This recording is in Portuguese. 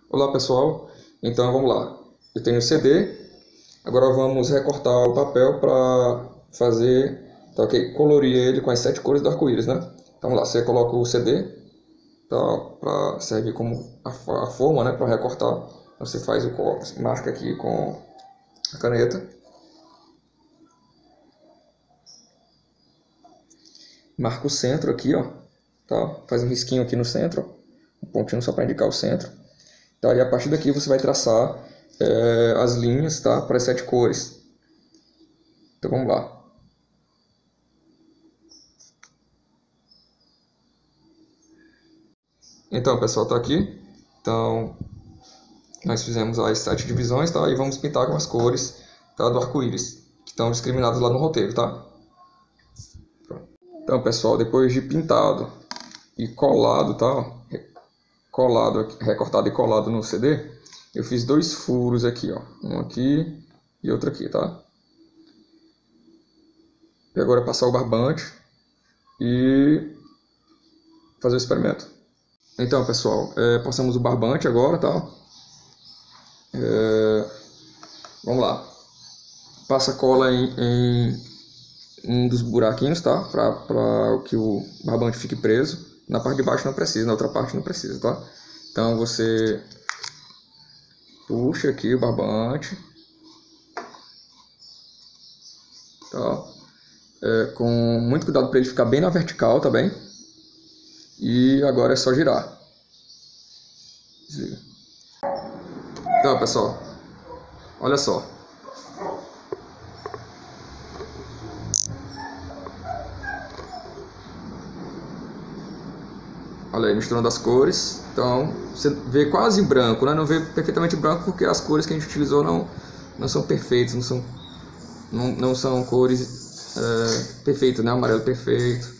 Olá pessoal, então vamos lá. Eu tenho o CD, agora vamos recortar o papel para fazer, tá, ok? Colorir ele com as 7 cores do arco-íris, né? Então vamos lá, você coloca o CD, tá, para servir como a forma, né, para recortar. Você faz o corte, marca aqui com a caneta. Marca o centro aqui, ó, tá? Faz um risquinho aqui no centro, ó, um pontinho só para indicar o centro. Tá? E a partir daqui você vai traçar as linhas, tá? Para as 7 cores. Então vamos lá. Então pessoal, tá aqui. Então nós fizemos as 7 divisões, tá? E vamos pintar com as cores, tá, do arco-íris, que estão discriminadas lá no roteiro, tá? Então pessoal, depois de pintado e colado, tá? Colado, recortado e colado no CD, eu fiz 2 furos aqui, ó, um aqui e outro aqui, tá? E agora é passar o barbante e fazer o experimento. Então pessoal, passamos o barbante agora, tá? Vamos lá. Passa cola em um dos buraquinhos, tá? Para que o barbante fique preso. Na parte de baixo não precisa, na outra parte não precisa, tá? Então você puxa aqui o barbante, tá? Com muito cuidado para ele ficar bem na vertical, tá bem? E agora é só girar. Desliga. Então pessoal, olha só. Olha aí, misturando as cores. Então, você vê quase branco, né? Não vê perfeitamente branco porque as cores que a gente utilizou não são perfeitas, não são cores perfeitas, né? Amarelo perfeito.